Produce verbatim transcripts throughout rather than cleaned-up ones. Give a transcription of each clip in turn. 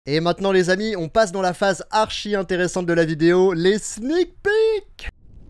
Et maintenant les amis, on passe dans la phase archi intéressante de la vidéo, les sneak peeks.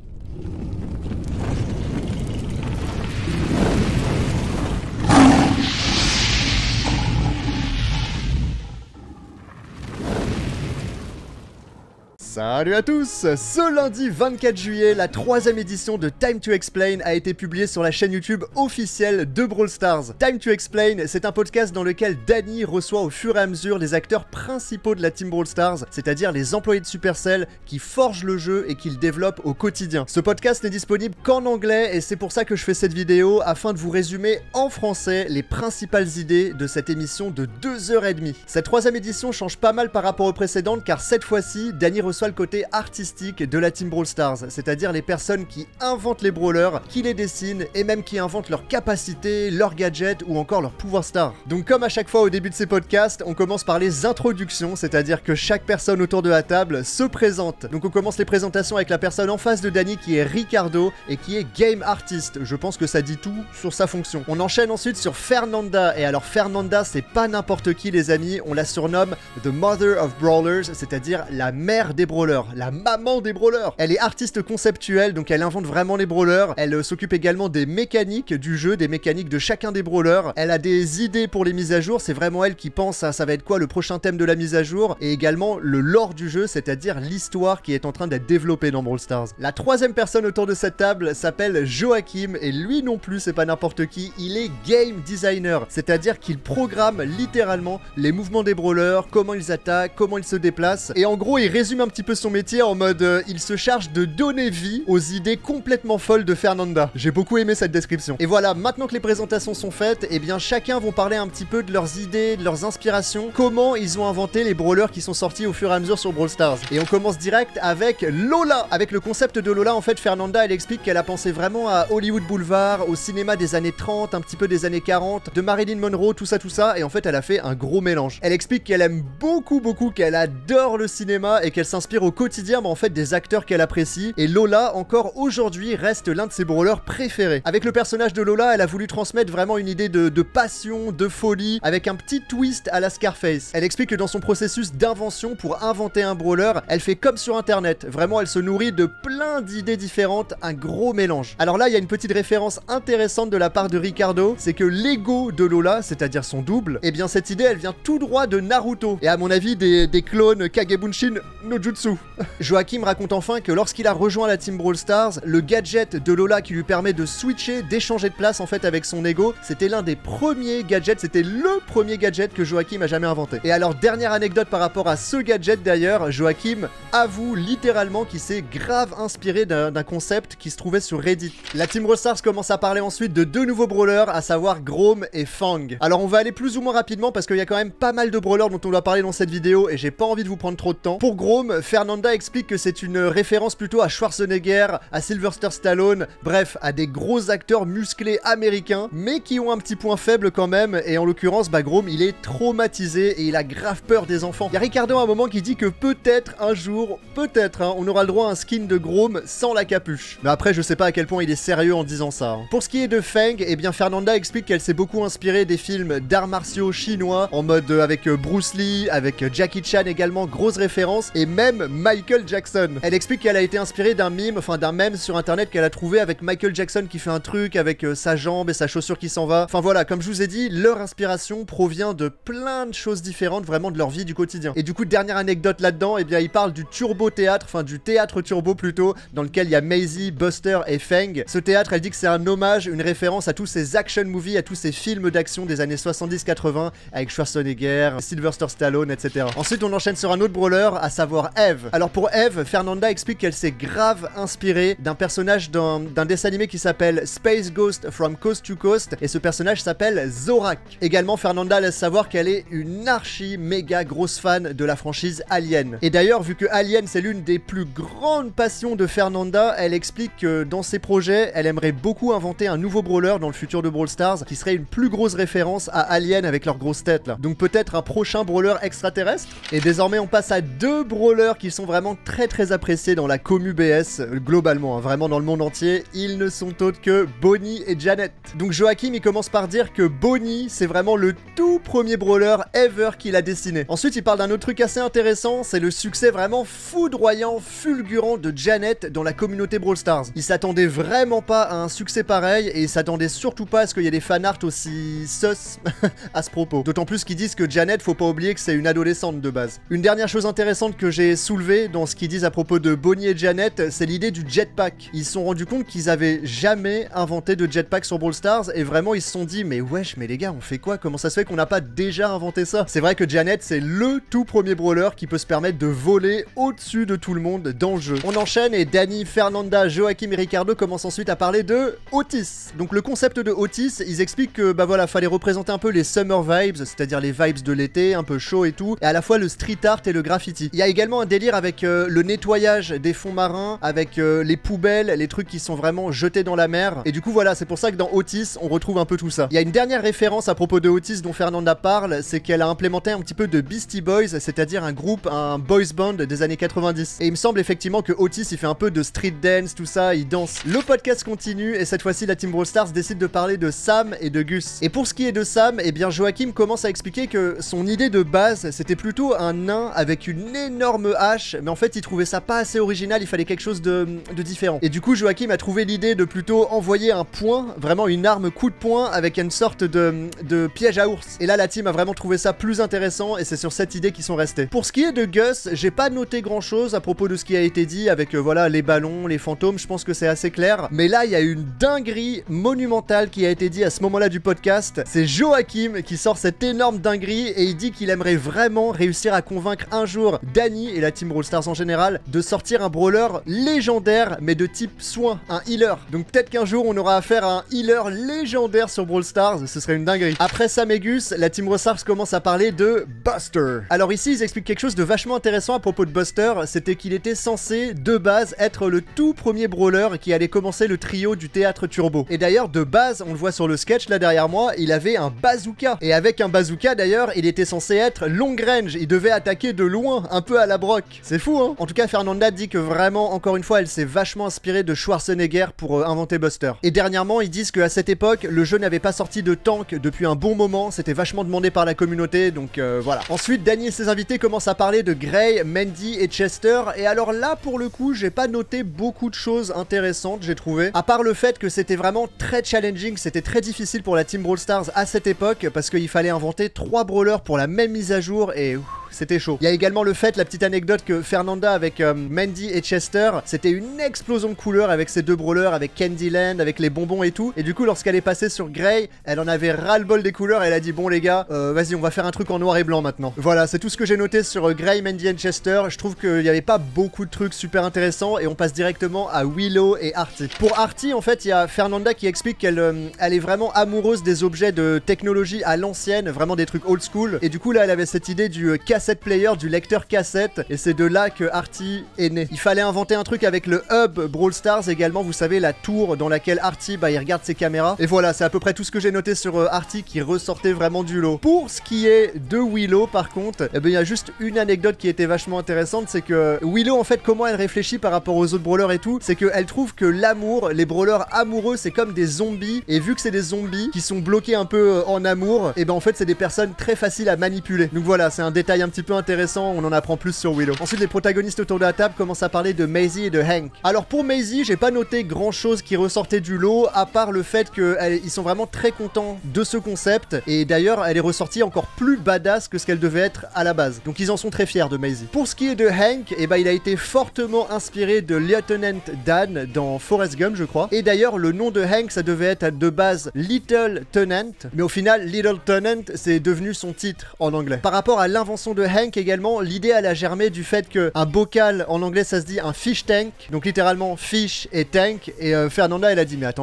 Salut à tous! Ce lundi vingt-quatre juillet, la troisième édition de Time to Explain a été publiée sur la chaîne YouTube officielle de Brawl Stars. Time to Explain, c'est un podcast dans lequel Danny reçoit au fur et à mesure les acteurs principaux de la team Brawl Stars, c'est-à-dire les employés de Supercell qui forgent le jeu et qui le développent au quotidien. Ce podcast n'est disponible qu'en anglais et c'est pour ça que je fais cette vidéo, afin de vous résumer en français les principales idées de cette émission de deux heures trente. Cette troisième édition change pas mal par rapport aux précédentes car cette fois-ci, Danny reçoit le côté artistique de la team Brawl Stars, c'est-à-dire les personnes qui inventent les brawlers, qui les dessinent et même qui inventent leurs capacités, leurs gadgets ou encore leurs pouvoirs stars. Donc comme à chaque fois au début de ces podcasts, on commence par les introductions, c'est-à-dire que chaque personne autour de la table se présente. Donc on commence les présentations avec la personne en face de Danny qui est Ricardo et qui est Game Artist. Je pense que ça dit tout sur sa fonction. On enchaîne ensuite sur Fernanda, et alors Fernanda c'est pas n'importe qui les amis, on la surnomme The Mother of Brawlers, c'est-à-dire la mère des brawlers, la maman des brawlers. Elle est artiste conceptuelle, donc elle invente vraiment les brawlers. Elle euh, s'occupe également des mécaniques du jeu, des mécaniques de chacun des brawlers. Elle a des idées pour les mises à jour, c'est vraiment elle qui pense à ça va être quoi le prochain thème de la mise à jour, et également le lore du jeu, c'est-à-dire l'histoire qui est en train d'être développée dans Brawl Stars. La troisième personne autour de cette table s'appelle Joachim, et lui non plus c'est pas n'importe qui, il est game designer, c'est-à-dire qu'il programme littéralement les mouvements des brawlers, comment ils attaquent, comment ils se déplacent, et en gros il résume un petit peu son métier en mode euh, il se charge de donner vie aux idées complètement folles de Fernanda. J'ai beaucoup aimé cette description. Et voilà, maintenant que les présentations sont faites, eh bien chacun vont parler un petit peu de leurs idées, de leurs inspirations, comment ils ont inventé les brawlers qui sont sortis au fur et à mesure sur Brawl Stars. Et on commence direct avec Lola. Avec le concept de Lola, en fait, Fernanda, elle explique qu'elle a pensé vraiment à Hollywood Boulevard, au cinéma des années trente, un petit peu des années quarante, de Marilyn Monroe, tout ça, tout ça, et en fait, elle a fait un gros mélange. Elle explique qu'elle aime beaucoup, beaucoup, qu'elle adore le cinéma et qu'elle s'inspire au quotidien, mais en fait, des acteurs qu'elle apprécie, et Lola, encore aujourd'hui, reste l'un de ses brawlers préférés. Avec le personnage de Lola, elle a voulu transmettre vraiment une idée de, de passion, de folie, avec un petit twist à la Scarface. Elle explique que dans son processus d'invention pour inventer un brawler, elle fait comme sur internet, vraiment elle se nourrit de plein d'idées différentes, un gros mélange. Alors là, il y a une petite référence intéressante de la part de Ricardo, c'est que l'ego de Lola, c'est-à-dire son double, et eh bien cette idée, elle vient tout droit de Naruto, et à mon avis, des, des clones Kagebunshin no Jutsu. Joachim raconte enfin que lorsqu'il a rejoint la team Brawl Stars, le gadget de Lola qui lui permet de switcher, d'échanger de place en fait avec son ego, c'était l'un des premiers gadgets, c'était le premier gadget que Joachim a jamais inventé. Et alors dernière anecdote par rapport à ce gadget d'ailleurs, Joachim avoue littéralement qu'il s'est grave inspiré d'un concept qui se trouvait sur Reddit. La team Brawl Stars commence à parler ensuite de deux nouveaux brawlers, à savoir Grom et Fang. Alors on va aller plus ou moins rapidement parce qu'il y a quand même pas mal de brawlers dont on doit parler dans cette vidéo et j'ai pas envie de vous prendre trop de temps. Pour Grom, Fernanda explique que c'est une référence plutôt à Schwarzenegger, à Sylvester Stallone, bref, à des gros acteurs musclés américains, mais qui ont un petit point faible quand même, et en l'occurrence, bah Grom, il est traumatisé et il a grave peur des enfants. Il y a Ricardo à un moment qui dit que peut-être un jour, peut-être, hein, on aura le droit à un skin de Grom sans la capuche. Mais après, je sais pas à quel point il est sérieux en disant ça. Hein. Pour ce qui est de Fang, eh bien Fernanda explique qu'elle s'est beaucoup inspirée des films d'arts martiaux chinois, en mode euh, avec euh, Bruce Lee, avec euh, Jackie Chan également, grosse référence, et même Michael Jackson. Elle explique qu'elle a été inspirée d'un meme, enfin d'un meme sur internet qu'elle a trouvé avec Michael Jackson qui fait un truc avec euh, sa jambe et sa chaussure qui s'en va. Enfin voilà, comme je vous ai dit, leur inspiration provient de plein de choses différentes, vraiment de leur vie du quotidien. Et du coup, dernière anecdote là-dedans, eh bien il parle du turbo théâtre, enfin du théâtre turbo plutôt, dans lequel il y a Maisie, Buster et Fang. Ce théâtre, elle dit que c'est un hommage, une référence à tous ces action movies, à tous ces films d'action des années soixante-dix quatre-vingt avec Schwarzenegger, Sylvester Stallone, et cetera. Ensuite, on enchaîne sur un autre brawler, à savoir Eve. Alors pour Eve, Fernanda explique qu'elle s'est grave inspirée d'un personnage d'un dessin animé qui s'appelle Space Ghost from Coast to Coast, et ce personnage s'appelle Zorak. Également, Fernanda laisse savoir qu'elle est une archi méga grosse fan de la franchise Alien. Et d'ailleurs, vu que Alien c'est l'une des plus grandes passions de Fernanda, elle explique que dans ses projets, elle aimerait beaucoup inventer un nouveau brawler dans le futur de Brawl Stars qui serait une plus grosse référence à Alien avec leur grosse tête là. Donc peut-être un prochain brawler extraterrestre. Et désormais, on passe à deux brawlers brawlers qui sont vraiment très très appréciés dans la commu B S, euh, globalement, hein, vraiment dans le monde entier, ils ne sont autres que Bonnie et Janet. Donc Joachim il commence par dire que Bonnie c'est vraiment le tout premier brawler ever qu'il a dessiné. Ensuite il parle d'un autre truc assez intéressant, c'est le succès vraiment foudroyant, fulgurant de Janet dans la communauté Brawl Stars. Il s'attendait vraiment pas à un succès pareil et il s'attendait surtout pas à ce qu'il y ait des fanarts aussi sus à ce propos. D'autant plus qu'ils disent que Janet, faut pas oublier que c'est une adolescente de base. Une dernière chose intéressante que j'ai soulevée dans ce qu'ils disent à propos de Bonnie et Janet, c'est l'idée du jetpack. Ils se sont rendus compte qu'ils avaient jamais inventé de jetpack sur Brawl Stars et vraiment ils se sont dit mais wesh mais les gars on fait quoi? Comment ça se fait qu'on n'a pas déjà inventé ça? C'est vrai que Janet c'est le tout premier brawler qui peut se permettre de voler au-dessus de tout le monde dans le jeu. On enchaîne et Dani, Fernanda, Joachim et Ricardo commencent ensuite à parler de Otis. Donc le concept de Otis, ils expliquent que bah voilà, fallait représenter un peu les summer vibes, c'est-à-dire les vibes de l'été, un peu chaud et tout, et à la fois le street art et le graffiti. Il y a également un délire avec euh, le nettoyage des fonds marins, avec euh, les poubelles, les trucs qui sont vraiment jetés dans la mer, et du coup voilà, c'est pour ça que dans Otis, on retrouve un peu tout ça. Il y a une dernière référence à propos de Otis dont Fernanda parle, c'est qu'elle a implémenté un petit peu de Beastie Boys, c'est-à-dire un groupe, un boys band des années quatre-vingt-dix. Et il me semble effectivement que Otis, il fait un peu de street dance, tout ça, il danse. Le podcast continue, et cette fois-ci, la Team Brawl Stars décide de parler de Sam et de Gus. Et pour ce qui est de Sam, eh bien Joachim commence à expliquer que son idée de base, c'était plutôt un nain avec une énorme hache, mais en fait, il trouvait ça pas assez original, il fallait quelque chose de, de différent. Et du coup, Joachim a trouvé l'idée de plutôt envoyer un poing, vraiment une arme coup de poing, avec une sorte de, de piège à ours. Et là, la team a vraiment trouvé ça plus intéressant, et c'est sur cette idée qu'ils sont restés. Pour ce qui est de Gus, j'ai pas noté grand chose à propos de ce qui a été dit, avec euh, voilà, les ballons, les fantômes, je pense que c'est assez clair. Mais là, il y a une dinguerie monumentale qui a été dit à ce moment-là du podcast. C'est Joachim qui sort cette énorme dinguerie et il dit qu'il aimerait vraiment réussir à convaincre un jour Dani et la Team Brawl Stars en général de sortir un brawler légendaire mais de type soin, un healer. Donc peut-être qu'un jour on aura affaire à un healer légendaire sur Brawl Stars, ce serait une dinguerie. Après Sam et Gus, la Team Brawl Stars commence à parler de Buster. Alors ici ils expliquent quelque chose de vachement intéressant à propos de Buster, c'était qu'il était censé de base être le tout premier brawler qui allait commencer le trio du théâtre Turbo. Et d'ailleurs de base, on le voit sur le sketch là derrière moi, il avait un bazooka. Et avec un bazooka d'ailleurs, il était censé être long range, il devait attaquer de loin, un peu à la Brock. C'est fou hein. En tout cas Fernanda dit que vraiment, encore une fois, elle s'est vachement inspirée de Schwarzenegger pour euh, inventer Buster. Et dernièrement, ils disent qu'à cette époque, le jeu n'avait pas sorti de tank depuis un bon moment, c'était vachement demandé par la communauté, donc euh, voilà. Ensuite, Dani et ses invités commencent à parler de Gray, Mandy et Chester, et alors là, pour le coup, j'ai pas noté beaucoup de choses intéressantes, j'ai trouvé, à part le fait que c'était vraiment très challenging, c'était très difficile pour la Team Brawl Stars à cette époque, parce qu'il fallait inventer trois brawlers pour la même mise à jour, et ouf, c'était chaud. Il y a également le fait, la petite anecdote que Fernanda avec euh, Mandy et Chester, c'était une explosion de couleurs avec ces deux brawlers, avec Candyland, avec les bonbons et tout, et du coup lorsqu'elle est passée sur Gray, elle en avait ras-le-bol des couleurs, et elle a dit bon les gars, euh, vas-y on va faire un truc en noir et blanc maintenant. Voilà, c'est tout ce que j'ai noté sur euh, Gray, Mandy et Chester. Je trouve qu'il n'y avait pas beaucoup de trucs super intéressants, et on passe directement à Willow et Artie. Pour Artie, en fait, il y a Fernanda qui explique qu'elle euh, elle est vraiment amoureuse des objets de technologie à l'ancienne, vraiment des trucs old school, et du coup là elle avait cette idée du euh, cassette player, du lecteur cassette, et c'est de là que Artie est né. Il fallait inventer un truc avec le hub Brawl Stars également, vous savez, la tour dans laquelle Artie, bah, il regarde ses caméras. Et voilà, c'est à peu près tout ce que j'ai noté sur euh, Artie qui ressortait vraiment du lot. Pour ce qui est de Willow, par contre, eh ben, il y a juste une anecdote qui était vachement intéressante, c'est que Willow, en fait, comment elle réfléchit par rapport aux autres brawlers et tout, c'est qu'elle trouve que l'amour, les brawlers amoureux, c'est comme des zombies, et vu que c'est des zombies qui sont bloqués un peu euh, en amour, et ben en fait, c'est des personnes très faciles à manipuler. Donc voilà, c'est un détail un petit peu intéressant, on en apprend plus sur Willow. Ensuite, les protagonistes autour de la table commencent à parler de Maisie et de Hank. Alors pour Maisie, j'ai pas noté grand chose qui ressortait du lot, à part le fait qu'ils sont vraiment très contents de ce concept, et d'ailleurs, elle est ressortie encore plus badass que ce qu'elle devait être à la base. Donc ils en sont très fiers de Maisie. Pour ce qui est de Hank, eh ben, il a été fortement inspiré de Lieutenant Dan dans Forrest Gump, je crois. Et d'ailleurs, le nom de Hank, ça devait être de base Little Tenant, mais au final, Little Tenant, c'est devenu son titre en anglais. Par rapport à l'invention de Hank également, l'idée elle a germé du fait qu'un bocal, en anglais ça se dit un fish tank, donc littéralement fish et tank, et euh, Fernanda elle a dit mais attendez,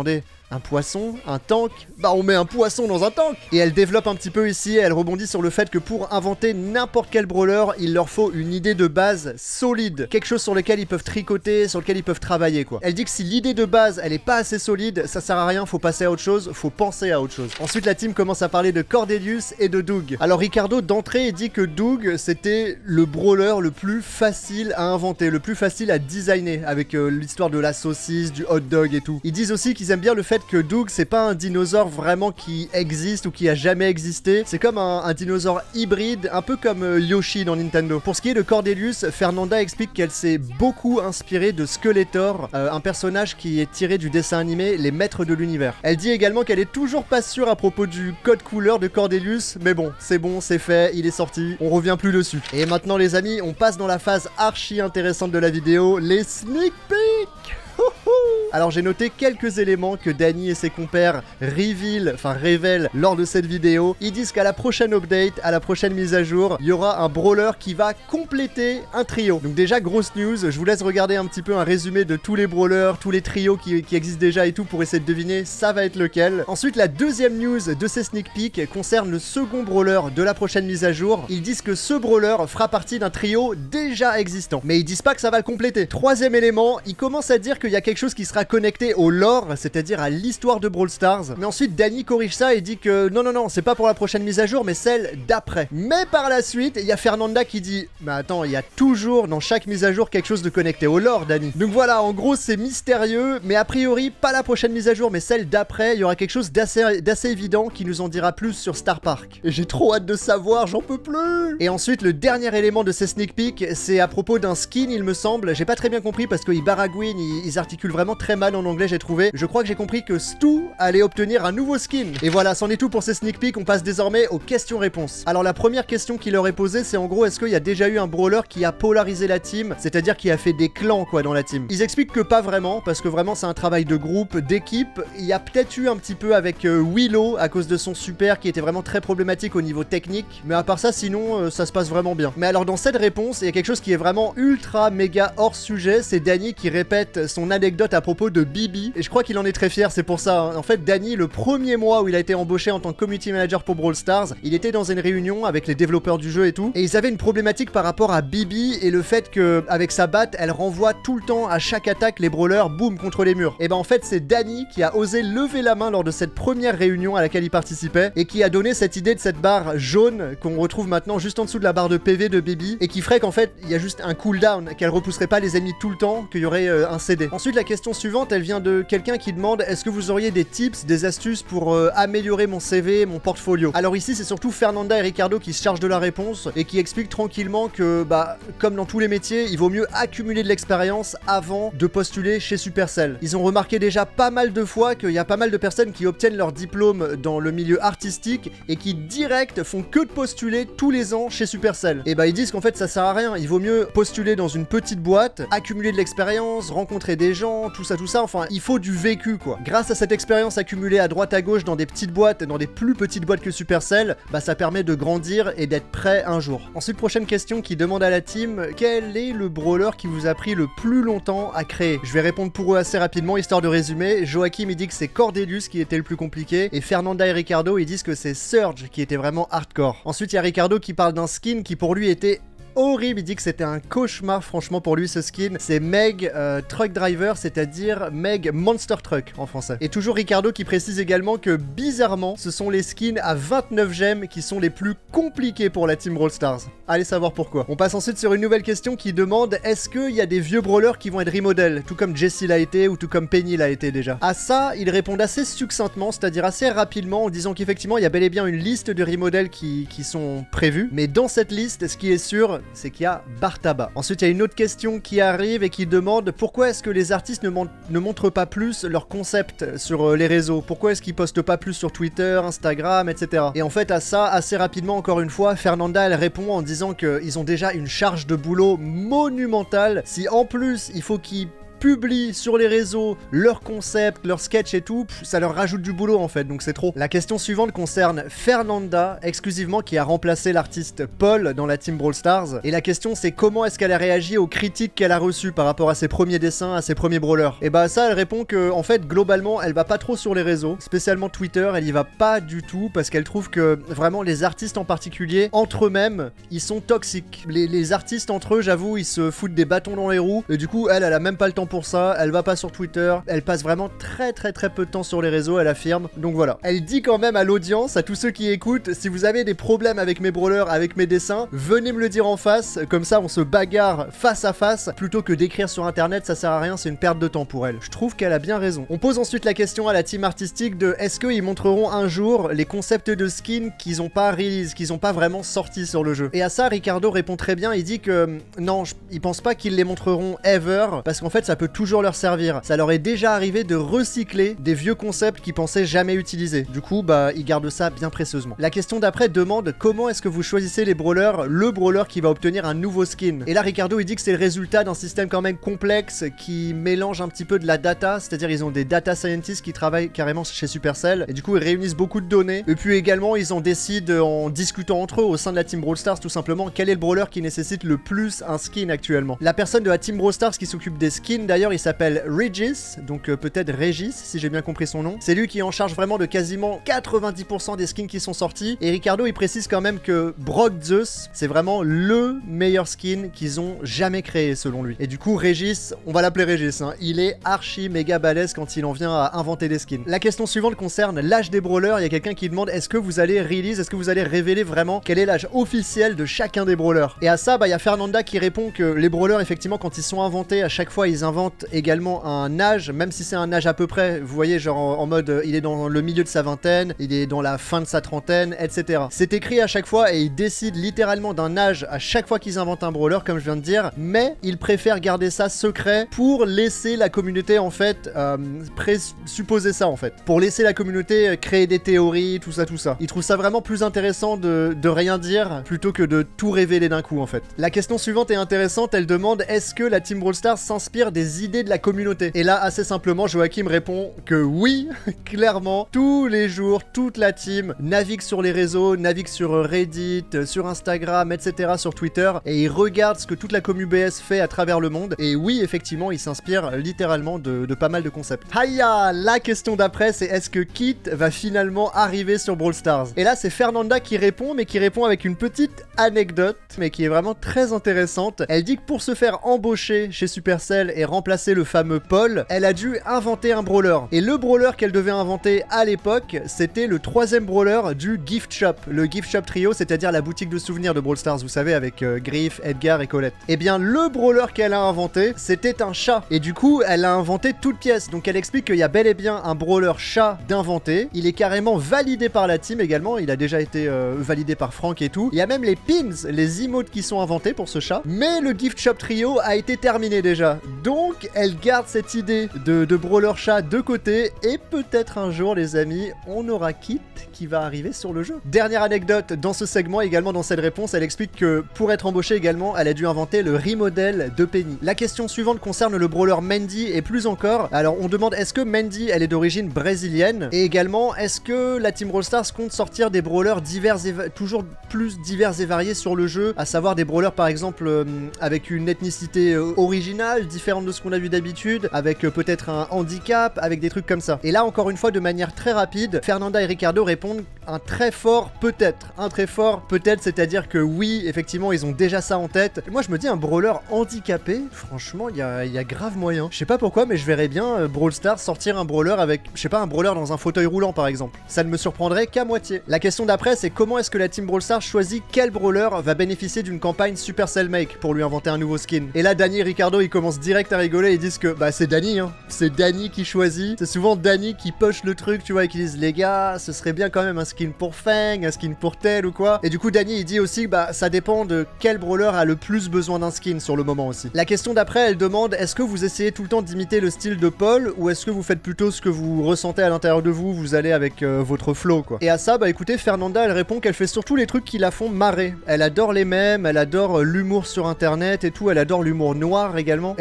Un poisson? Un tank? Bah on met un poisson dans un tank! Et elle développe un petit peu ici, elle rebondit sur le fait que pour inventer n'importe quel brawler, il leur faut une idée de base solide. Quelque chose sur lequel ils peuvent tricoter, sur lequel ils peuvent travailler quoi. Elle dit que si l'idée de base elle est pas assez solide, ça sert à rien, faut passer à autre chose, faut penser à autre chose. Ensuite la team commence à parler de Cordelius et de Doug. Alors Ricardo d'entrée dit que Doug c'était le brawler le plus facile à inventer, le plus facile à designer, avec euh, l'histoire de la saucisse, du hot dog et tout. Ils disent aussi qu'ils aiment bien le fait que Doug c'est pas un dinosaure vraiment qui existe ou qui a jamais existé, c'est comme un, un dinosaure hybride, un peu comme euh, Yoshi dans Nintendo. Pour ce qui est de Cordelius, Fernanda explique qu'elle s'est beaucoup inspirée de Skeletor, euh, un personnage qui est tiré du dessin animé Les Maîtres de l'Univers. Elle dit également qu'elle est toujours pas sûre à propos du code couleur de Cordelius, mais bon, c'est bon, c'est fait, il est sorti, on revient plus dessus. Et maintenant les amis, on passe dans la phase archi intéressante de la vidéo, les sneak peeks. Alors j'ai noté quelques éléments que Dany et ses compères reveal, enfin révèlent lors de cette vidéo. Ils disent qu'à la prochaine update, à la prochaine mise à jour, il y aura un brawler qui va compléter un trio. Donc déjà grosse news, je vous laisse regarder un petit peu un résumé de tous les brawlers, tous les trios qui, qui existent déjà et tout pour essayer de deviner ça va être lequel. Ensuite la deuxième news de ces sneak peeks concerne le second brawler de la prochaine mise à jour. Ils disent que ce brawler fera partie d'un trio déjà existant, mais ils disent pas que ça va le compléter. Troisième élément, ils commencent à dire qu'il y a quelque chose qui sera connecté au lore, c'est-à-dire à l'histoire de Brawl Stars. Mais ensuite Dany corrige ça et dit que non non non, c'est pas pour la prochaine mise à jour mais celle d'après. Mais par la suite, il y a Fernanda qui dit mais attends, il y a toujours dans chaque mise à jour quelque chose de connecté au lore, Dany. Donc voilà, en gros c'est mystérieux, mais a priori pas la prochaine mise à jour mais celle d'après, il y aura quelque chose d'assez d'assez évident qui nous en dira plus sur Star Park. Et j'ai trop hâte de savoir, j'en peux plus. Et ensuite le dernier élément de ces sneak peeks, c'est à propos d'un skin il me semble. J'ai pas très bien compris parce qu'ils baragouinent, ils, ils articulent vraiment très mal en anglais j'ai trouvé. Je crois que j'ai compris que Stu allait obtenir un nouveau skin. Et voilà, c'en est tout pour ces sneak peeks. On passe désormais aux questions-réponses. Alors la première question qui leur est posée, c'est en gros est-ce qu'il y a déjà eu un brawler qui a polarisé la team, c'est-à-dire qui a fait des clans quoi dans la team. Ils expliquent que pas vraiment, parce que vraiment c'est un travail de groupe, d'équipe. Il y a peut-être eu un petit peu avec euh, Willow à cause de son super qui était vraiment très problématique au niveau technique, mais à part ça sinon euh, ça se passe vraiment bien. Mais alors dans cette réponse, il y a quelque chose qui est vraiment ultra méga hors sujet, c'est Dany qui répète son anecdote à propos de Bibi, et je crois qu'il en est très fier, c'est pour ça. Hein. En fait, Dany, le premier mois où il a été embauché en tant que community manager pour Brawl Stars, il était dans une réunion avec les développeurs du jeu et tout, et ils avaient une problématique par rapport à Bibi et le fait que avec sa batte, elle renvoie tout le temps à chaque attaque les brawlers, boum, contre les murs. Et ben en fait, c'est Dany qui a osé lever la main lors de cette première réunion à laquelle il participait, et qui a donné cette idée de cette barre jaune qu'on retrouve maintenant juste en dessous de la barre de P V de Bibi, et qui ferait qu'en fait, il y a juste un cooldown, qu'elle repousserait pas les ennemis tout le temps, qu'il y aurait euh, un C D. Ensuite, la question suivante, elle vient de quelqu'un qui demande est-ce que vous auriez des tips, des astuces pour euh, améliorer mon C V, mon portfolio. Alors ici c'est surtout Fernanda et Ricardo qui se chargent de la réponse et qui expliquent tranquillement que bah comme dans tous les métiers, il vaut mieux accumuler de l'expérience avant de postuler chez Supercell. Ils ont remarqué déjà pas mal de fois qu'il y a pas mal de personnes qui obtiennent leur diplôme dans le milieu artistique et qui direct font que de postuler tous les ans chez Supercell. Et bah ils disent qu'en fait ça sert à rien, il vaut mieux postuler dans une petite boîte, accumuler de l'expérience, rencontrer des gens, tout ça tout ça, enfin il faut du vécu quoi. Grâce à cette expérience accumulée à droite à gauche dans des petites boîtes, dans des plus petites boîtes que Supercell, bah ça permet de grandir et d'être prêt un jour. Ensuite, prochaine question qui demande à la team, quel est le brawler qui vous a pris le plus longtemps à créer? Je vais répondre pour eux assez rapidement, histoire de résumer. Joachim il dit que c'est Cordelius qui était le plus compliqué, et Fernanda et Ricardo ils disent que c'est Surge qui était vraiment hardcore. Ensuite, il y a Ricardo qui parle d'un skin qui pour lui était horrible, il dit que c'était un cauchemar franchement pour lui ce skin. C'est Meg euh, Truck Driver, c'est-à-dire Meg Monster Truck en français. Et toujours Ricardo qui précise également que bizarrement ce sont les skins à vingt-neuf gemmes qui sont les plus compliqués pour la team Brawl Stars. Allez savoir pourquoi. On passe ensuite sur une nouvelle question qui demande est-ce qu'il y a des vieux brawlers qui vont être remodel, tout comme Jessie l'a été ou tout comme Penny l'a été déjà. À ça, ils répondent assez succinctement, c'est-à-dire assez rapidement en disant qu'effectivement il y a bel et bien une liste de remodels qui, qui sont prévus, mais dans cette liste, ce qui est sûr, c'est qu'il y a Bartaba. Ensuite, il y a une autre question qui arrive et qui demande pourquoi est-ce que les artistes ne, mon ne montrent pas plus leur concept sur euh, les réseaux? Pourquoi est-ce qu'ils postent pas plus sur Twitter, Instagram, et cetera. Et en fait, à ça, assez rapidement, encore une fois, Fernanda, elle répond en disant qu'ils ont déjà une charge de boulot monumentale. Si en plus, il faut qu'ils publient sur les réseaux leurs concepts, leurs sketchs et tout, pff, ça leur rajoute du boulot en fait, donc c'est trop. La question suivante concerne Fernanda, exclusivement, qui a remplacé l'artiste Paul dans la team Brawl Stars. Et la question c'est comment est-ce qu'elle a réagi aux critiques qu'elle a reçues par rapport à ses premiers dessins, à ses premiers brawlers. Et bah ça, elle répond que en fait, globalement, elle va pas trop sur les réseaux, spécialement Twitter, elle y va pas du tout parce qu'elle trouve que vraiment les artistes en particulier, entre eux-mêmes, ils sont toxiques. Les, les artistes entre eux, j'avoue, ils se foutent des bâtons dans les roues. Et du coup, elle, elle a même pas le temps pour ça. Elle va pas sur Twitter. Elle passe vraiment très très très peu de temps sur les réseaux, elle affirme. Donc voilà. Elle dit quand même à l'audience, à tous ceux qui écoutent, si vous avez des problèmes avec mes brawlers, avec mes dessins, venez me le dire en face. Comme ça, on se bagarre face à face. Plutôt que d'écrire sur internet, ça sert à rien, c'est une perte de temps pour elle. Je trouve qu'elle a bien raison. On pose ensuite la question à la team artistique de est-ce qu'ils montreront un jour les concepts de skins qu'ils ont pas release, qu'ils ont pas vraiment sortis sur le jeu. Et à ça, Ricardo répond très bien, il dit que non, je, il pense pas qu'ils les montreront ever, parce qu'en fait ça peut toujours leur servir. Ça leur est déjà arrivé de recycler des vieux concepts qu'ils pensaient jamais utiliser. Du coup, bah, ils gardent ça bien précieusement. La question d'après demande comment est-ce que vous choisissez les brawlers, le brawler qui va obtenir un nouveau skin. Et là, Ricardo, il dit que c'est le résultat d'un système quand même complexe qui mélange un petit peu de la data, c'est-à-dire ils ont des data scientists qui travaillent carrément chez Supercell, et du coup ils réunissent beaucoup de données, et puis également ils en décident en discutant entre eux au sein de la team Brawl Stars tout simplement quel est le brawler qui nécessite le plus un skin actuellement. La personne de la team Brawl Stars qui s'occupe des skins d'ailleurs, il s'appelle Regis, donc euh, peut-être Régis si j'ai bien compris son nom. C'est lui qui est en charge vraiment de quasiment quatre-vingt-dix pour cent des skins qui sont sortis, et Ricardo il précise quand même que Brock Zeus c'est vraiment le meilleur skin qu'ils ont jamais créé selon lui. Et du coup Régis, on va l'appeler Régis, hein, il est archi méga balèze quand il en vient à inventer des skins. La question suivante concerne l'âge des brawlers. Il y a quelqu'un qui demande est-ce que vous allez release, est-ce que vous allez révéler vraiment quel est l'âge officiel de chacun des brawlers. Et à ça, bah, il y a Fernanda qui répond que les brawlers, effectivement, quand ils sont inventés, à chaque fois, ils inventent également un âge, même si c'est un âge à peu près, vous voyez, genre en, en mode, euh, il est dans le milieu de sa vingtaine, il est dans la fin de sa trentaine, et cetera. C'est écrit à chaque fois et ils décident littéralement d'un âge à chaque fois qu'ils inventent un brawler, comme je viens de dire, mais ils préfèrent garder ça secret pour laisser la communauté, en fait, euh, présupposer ça, en fait. Pour laisser la communauté créer des théories, tout ça, tout ça. Ils trouvent ça vraiment plus intéressant de, de rien dire plutôt que de tout révéler d'un coup en fait. La question suivante est intéressante, elle demande est-ce que la team Brawl Stars s'inspire des idées de la communauté? Et là, assez simplement, Joachim répond que oui, clairement, tous les jours, toute la team navigue sur les réseaux, navigue sur Reddit, sur Instagram, et cetera, sur Twitter, et ils regardent ce que toute la commu B S fait à travers le monde, et oui, effectivement, ils s'inspirent littéralement de, de pas mal de concepts. Haïa, la question d'après, c'est est-ce que Kit va finalement arriver sur Brawl Stars? Et là, c'est Fernanda qui répond, mais qui répond avec une petite anecdote, mais qui est vraiment très intéressante. Elle dit que pour se faire embaucher chez Supercell et remplacer le fameux Paul, elle a dû inventer un brawler. Et le brawler qu'elle devait inventer à l'époque, c'était le troisième brawler du Gift Shop. Le Gift Shop Trio, c'est-à-dire la boutique de souvenirs de Brawl Stars, vous savez, avec euh, Griff, Edgar et Colette. Et bien, le brawler qu'elle a inventé, c'était un chat. Et du coup, elle a inventé toute pièce. Donc elle explique qu'il y a bel et bien un brawler chat d'inventer. Il est carrément validé par la team également. Il a déjà été euh, validé par Franck et tout. Il y a même les pins, les emotes qui sont inventés pour ce chat. Mais le Gift Shop Trio a été terminé déjà. Donc, elle garde cette idée de, de brawler chat de côté. Et peut-être un jour, les amis, on aura Kit qui va arriver sur le jeu. Dernière anecdote dans ce segment, également dans cette réponse, elle explique que pour être embauchée également, elle a dû inventer le remodel de Penny. La question suivante concerne le brawler Mandy et plus encore. Alors, on demande est-ce que Mandy, elle est d'origine brésilienne? Et également, est-ce que la team Brawl Stars compte sortir des brawlers divers et toujours plus divers et variés sur le jeu, à savoir des brawlers par exemple euh, avec une ethnicité euh, originale, différente de ce qu'on a vu d'habitude, avec euh, peut-être un handicap, avec des trucs comme ça. Et là encore une fois de manière très rapide, Fernanda et Ricardo répondent un très fort peut-être, un très fort peut-être, c'est-à-dire que oui, effectivement ils ont déjà ça en tête. Et moi je me dis un brawler handicapé, franchement il y a, y a grave moyen. Je sais pas pourquoi mais je verrais bien euh, Brawl Stars sortir un brawler avec, je sais pas, un brawler dans un fauteuil roulant par exemple. Ça ne me surprendrait qu'à moitié. La question d'après c'est comment est-ce que la team Brawl Stars choisit quel brawler va bénéficier d'une campagne Supercell Make pour lui inventer un nouveau skin. Et là Danny et Ricardo ils commencent direct à rigoler, ils disent que bah c'est Danny hein, c'est Danny qui choisit. C'est souvent Danny qui push le truc tu vois et qui disent les gars ce serait bien quand même un skin pour Fang, un skin pour tel ou quoi. Et du coup Danny il dit aussi bah ça dépend de quel brawler a le plus besoin d'un skin sur le moment aussi. La question d'après elle demande est-ce que vous essayez tout le temps d'imiter le style de Paul ou est-ce que vous faites plutôt ce que vous ressentez à l'intérieur de vous, vous allez avec euh, votre flow quoi. Et à ça bah écoutez Fernanda elle répond qu'elle fait surtout les trucs qui la font marrer. Elle adore les mèmes, elle adore euh, l'humour sur internet et tout, elle adore l'humour noir également. Et elle raconte que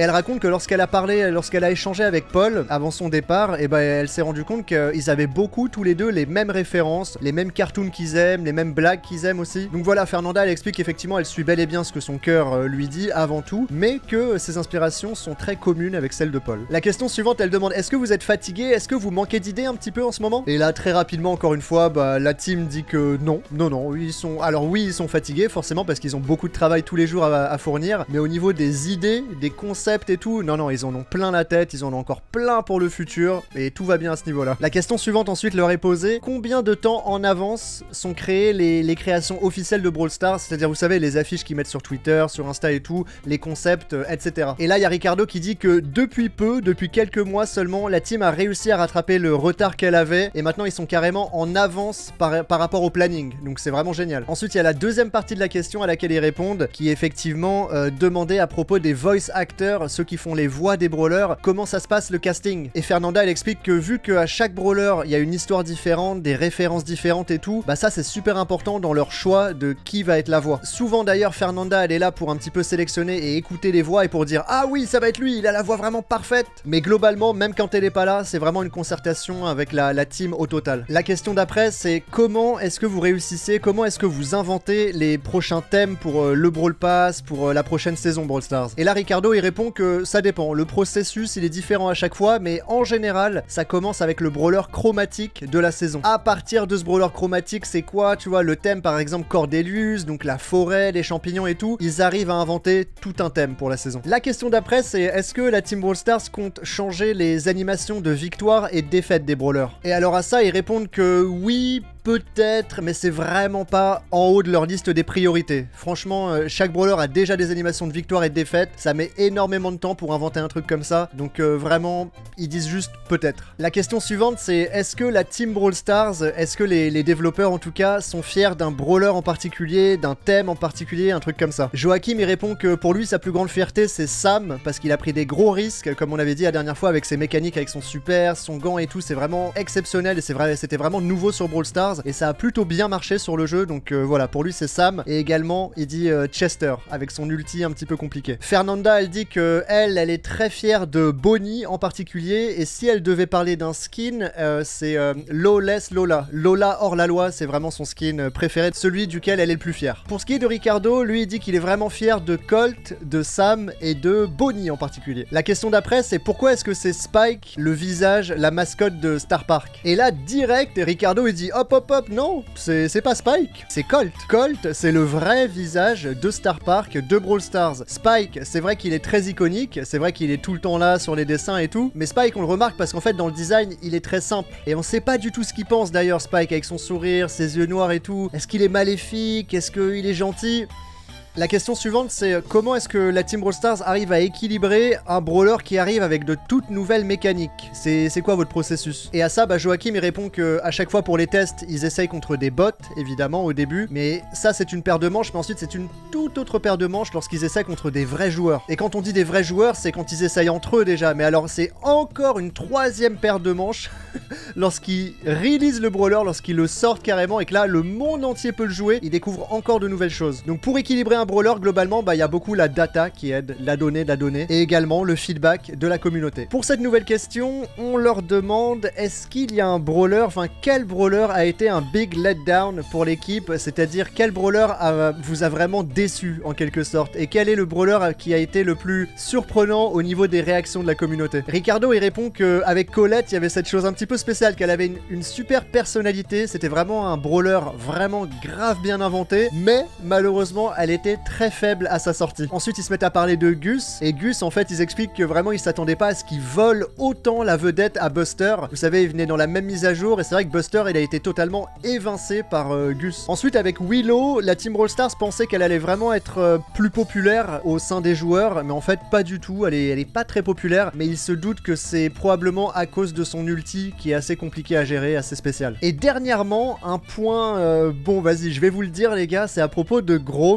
que lorsqu'elle a parlé, lorsqu'elle a échangé avec Paul avant son départ, et ben elle s'est rendu compte qu'ils avaient beaucoup tous les deux les mêmes références, les mêmes cartoons qu'ils aiment, les mêmes blagues qu'ils aiment aussi. Donc voilà, Fernanda elle explique qu'effectivement elle suit bel et bien ce que son cœur euh, lui dit avant tout, mais que ses inspirations sont très communes avec celles de Paul. La question suivante, elle demande: est-ce que vous êtes fatigué? Est-ce que vous manquez d'idées un petit peu en ce moment? Et là très rapidement encore une fois, bah, la team dit que non, non, non, ils sont... Alors oui, ils sont fatigués forcément parce qu'ils ont beaucoup de travail tous les jours à, à fournir, mais au niveau des idées, des concepts et tout, non, non, ils en ont plein la tête, ils en ont encore plein pour le futur, et tout va bien à ce niveau-là. La question suivante ensuite leur est posée: combien de temps en avance sont créées les, les créations officielles de Brawl Stars, c'est-à-dire vous savez les affiches qu'ils mettent sur Twitter, sur Insta et tout, les concepts, euh, et cetera. Et là il y a Ricardo qui dit que depuis peu, depuis quelques mois seulement, la team a réussi à rattraper le retard qu'elle avait, et maintenant ils sont carrément en avance par, par rapport au planning, donc c'est vraiment génial. Ensuite il y a la deuxième partie de la question à laquelle ils répondent, qui est effectivement euh, demandée à propos des voice actors, ceux qui font les voix des brawlers, comment ça se passe le casting. Et Fernanda elle explique que vu qu'à chaque brawler il y a une histoire différente, des références différentes et tout, bah ça c'est super important dans leur choix de qui va être la voix. Souvent d'ailleurs Fernanda elle est là pour un petit peu sélectionner et écouter les voix et pour dire ah oui ça va être lui, il a la voix vraiment parfaite. Mais globalement même quand elle est pas là, c'est vraiment une concertation avec la, la team au total. La question d'après c'est comment est-ce que vous réussissez, comment est-ce que vous inventez les prochains thèmes pour euh, le Brawl Pass, pour euh, la prochaine saison Brawl Stars. Et là Ricardo il répond que ça dépend, le processus il est différent à chaque fois, mais en général ça commence avec le brawler chromatique de la saison. À partir de ce brawler chromatique c'est quoi, tu vois, le thème par exemple Cordelius, donc la forêt, les champignons et tout, ils arrivent à inventer tout un thème pour la saison. La question d'après c'est est-ce que la team Brawl Stars compte changer les animations de victoire et de défaite des brawlers? Et alors à ça ils répondent que oui, peut-être, mais c'est vraiment pas en haut de leur liste des priorités. Franchement, euh, chaque brawler a déjà des animations de victoire et de défaite, ça met énormément de temps pour inventer un truc comme ça, donc euh, vraiment, ils disent juste peut-être. La question suivante, c'est est-ce que la team Brawl Stars, est-ce que les, les développeurs en tout cas, sont fiers d'un brawler en particulier, d'un thème en particulier, un truc comme ça? Joachim, il répond que pour lui, sa plus grande fierté, c'est Sam, parce qu'il a pris des gros risques, comme on avait dit la dernière fois, avec ses mécaniques, avec son super, son gant et tout, c'est vraiment exceptionnel, et c'est vrai, c'était vraiment nouveau sur Brawl Stars, et ça a plutôt bien marché sur le jeu, donc euh, voilà, pour lui c'est Sam, et également il dit euh, Chester, avec son ulti un petit peu compliqué. Fernanda elle dit que elle, elle est très fière de Bonnie en particulier, et si elle devait parler d'un skin, euh, c'est euh, Lawless Lola. Lola hors la loi, c'est vraiment son skin préféré, celui duquel elle est le plus fière. Pour ce qui est de Ricardo, lui il dit qu'il est vraiment fier de Colt, de Sam et de Bonnie en particulier. La question d'après c'est pourquoi est-ce que c'est Spike, le visage, la mascotte de Star Park? Et là direct, Ricardo il dit hop hop hop, non, c'est pas Spike, c'est Colt. Colt, c'est le vrai visage de Star Park, de Brawl Stars. Spike, c'est vrai qu'il est très iconique, c'est vrai qu'il est tout le temps là sur les dessins et tout, mais Spike, on le remarque parce qu'en fait, dans le design, il est très simple. Et on sait pas du tout ce qu'il pense d'ailleurs, Spike, avec son sourire, ses yeux noirs et tout. Est-ce qu'il est maléfique? Est-ce qu'il est gentil? La question suivante c'est comment est-ce que la team Brawl Stars arrive à équilibrer un brawler qui arrive avec de toutes nouvelles mécaniques? C'est quoi votre processus? Et à ça, bah, Joachim il répond que à chaque fois pour les tests, ils essayent contre des bots, évidemment au début, mais ça c'est une paire de manches, mais ensuite c'est une toute autre paire de manches lorsqu'ils essayent contre des vrais joueurs. Et quand on dit des vrais joueurs, c'est quand ils essayent entre eux déjà, mais alors c'est encore une troisième paire de manches lorsqu'ils release le brawler, lorsqu'ils le sortent carrément et que là le monde entier peut le jouer, ils découvrent encore de nouvelles choses. Donc pour équilibrer un brawler, globalement, bah, il y a beaucoup la data qui aide, la donnée, la donnée, et également le feedback de la communauté. Pour cette nouvelle question, on leur demande est-ce qu'il y a un brawler, enfin quel brawler a été un big letdown pour l'équipe, c'est-à-dire quel brawler a, vous a vraiment déçu en quelque sorte, et quel est le brawler qui a été le plus surprenant au niveau des réactions de la communauté. Ricardo il répond qu'avec Colette, il y avait cette chose un petit peu spéciale, qu'elle avait une, une super personnalité, c'était vraiment un brawler vraiment grave bien inventé, mais malheureusement elle était très faible à sa sortie. Ensuite ils se mettent à parler de Gus, et Gus en fait ils expliquent que vraiment ils s'attendaient pas à ce qu'il vole autant la vedette à Buster. Vous savez, il venait dans la même mise à jour, et c'est vrai que Buster il a été totalement évincé par euh, Gus. Ensuite avec Willow, la team Brawl Stars pensait qu'elle allait vraiment être euh, plus populaire au sein des joueurs, mais en fait pas du tout, elle est, elle est pas très populaire, mais il se doute que c'est probablement à cause de son ulti qui est assez compliqué à gérer, assez spécial. Et dernièrement, un point, euh, bon vas-y je vais vous le dire les gars, c'est à propos de Grom. Ils disent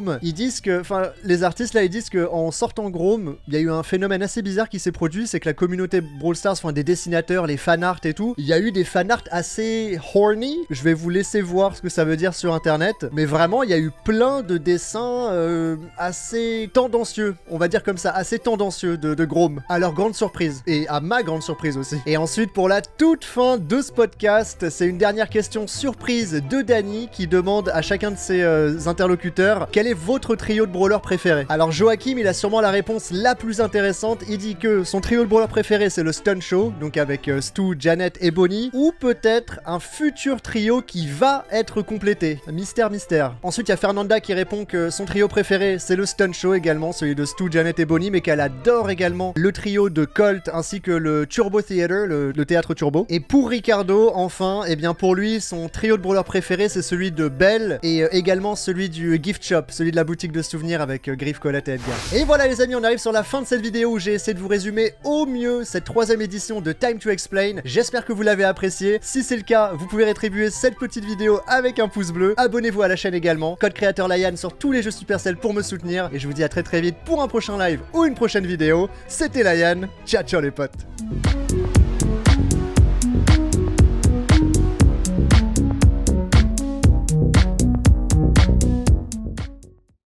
disent que, enfin, les artistes là, ils disent que en sortant Chrome, il y a eu un phénomène assez bizarre qui s'est produit, c'est que la communauté Brawl Stars, enfin des dessinateurs, les fanarts et tout, il y a eu des fanarts assez horny. Je vais vous laisser voir ce que ça veut dire sur internet, mais vraiment, il y a eu plein de dessins euh, assez tendancieux, on va dire comme ça, assez tendancieux de, de Chrome, à leur grande surprise, et à ma grande surprise aussi. Et ensuite, pour la toute fin de ce podcast, c'est une dernière question surprise de Dany qui demande à chacun de ses euh, interlocuteurs quel est votre trio de brawlers préféré. Alors Joachim, il a sûrement la réponse la plus intéressante. Il dit que son trio de brawlers préféré c'est le Stun Show, donc avec euh, Stu, Janet et Bonnie, ou peut-être un futur trio qui va être complété. Mystère, mystère. Ensuite, il y a Fernanda qui répond que son trio préféré c'est le Stun Show également, celui de Stu, Janet et Bonnie, mais qu'elle adore également le trio de Colt ainsi que le Turbo Theater, le, le théâtre turbo. Et pour Ricardo, enfin, eh bien pour lui, son trio de brawlers préféré c'est celui de Belle et euh, également celui du gift shop, celui de la boutique de souvenirs avec euh, Griff, Colette et Edgar. Et voilà les amis, on arrive sur la fin de cette vidéo où j'ai essayé de vous résumer au mieux cette troisième édition de Time to Explain. J'espère que vous l'avez apprécié. Si c'est le cas, vous pouvez rétribuer cette petite vidéo avec un pouce bleu. Abonnez-vous à la chaîne également. Code créateur Layan sur tous les jeux Supercell pour me soutenir. Et je vous dis à très très vite pour un prochain live ou une prochaine vidéo. C'était Layan. Ciao ciao les potes.